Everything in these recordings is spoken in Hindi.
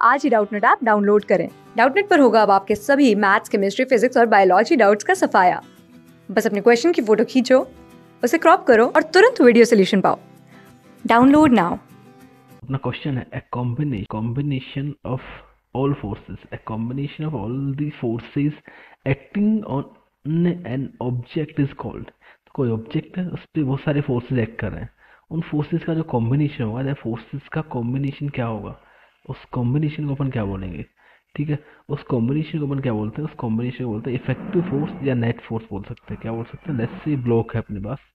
आज ही डाउटनट ऐप डाउनलोड करें। डाउटनट पर होगा अब आपके सभी मैथ्स, केमिस्ट्री, फिजिक्स और बायोलॉजी डाउट्स का सफाया। बस अपने क्वेश्चन की फोटो खींचो, उसे क्रॉप करो और तुरंत वीडियो सोल्यूशन पाओ। Download now. अपना क्वेश्चन है, combination of all forces, a combination of all the forces acting on an object is called। तो कोई ऑब्जेक्ट है, उस पर बहुत सारे फोर्सेस एक्ट कर रहे हैं, उन फोर्सेस का जो कॉम्बिनेशन होगा, या फोर्सेस का कॉम्बिनेशन क्या होगा, उस कॉम्बिनेशन को अपन क्या बोलेंगे। ठीक है, उस कॉम्बिनेशन को अपन क्या बोलते हैं, उस कॉम्बिनेशन को बोलते हैं इफेक्टिव फोर्स या नेट फोर्स बोल सकते हैं। क्या बोल सकते हैं, लेट्स से ब्लॉक है अपने पास,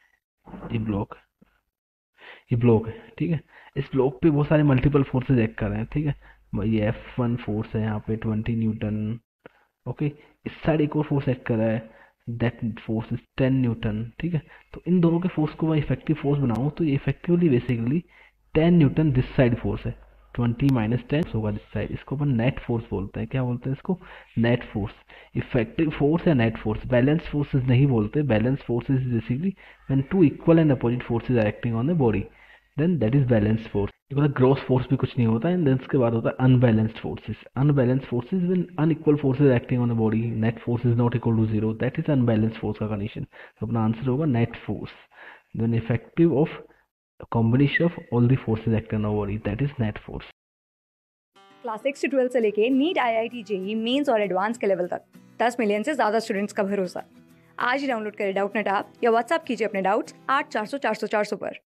ये ब्लॉक है। ठीक है, इस ब्लॉक पे बहुत सारे मल्टीपल फोर्सेज एक्ट कर रहे हैं। ठीक है, ये F1 फोर्स है यहाँ पे 20 न्यूटन। ओके, इस साइड एक और फोर्स एक्ट कर रहा है, दैट फोर्स इज 10 न्यूटन। ठीक है, तो इन दोनों के फोर्स को मैं इफेक्टिव फोर्स बनाऊँ तो ये effectively basically 10 newton this side force है, 20 - 10 होगा दिस साइड। इसको अपन नेट फोर्स बोलते हैं। क्या बोलते हैं इसको, नेट फोर्स। इफेक्टिव फोर्स या नेट फोर्स, बैलेंस फोर्सेज नहीं बोलते। Balance forces is basically when two equal and opposite forces are acting on the body, then that is balance force. एक होता है ग्रॉस फोर्स भी कुछ नहीं होता है, देन उसके बाद होता है unbalanced forces. Unbalanced forces when unequal forces acting on the body, net force is not equal to zero, that is unbalanced force का कंडीशन। तो अपना आंसर होगा net force, then effective of combination of all the forces acting on the body, that is net force. Class 6 से 12 से लेके नीट, IIT, जेई मेंस और एडवांस के लेवल तक 10 मिलियन से ज्यादा स्टूडेंट्स का भरोसा। आज ही डाउनलोड करें डाउटनट ऐप या व्हाट्सएप कीजिए अपने डाउट्स 8400 400 400 पर।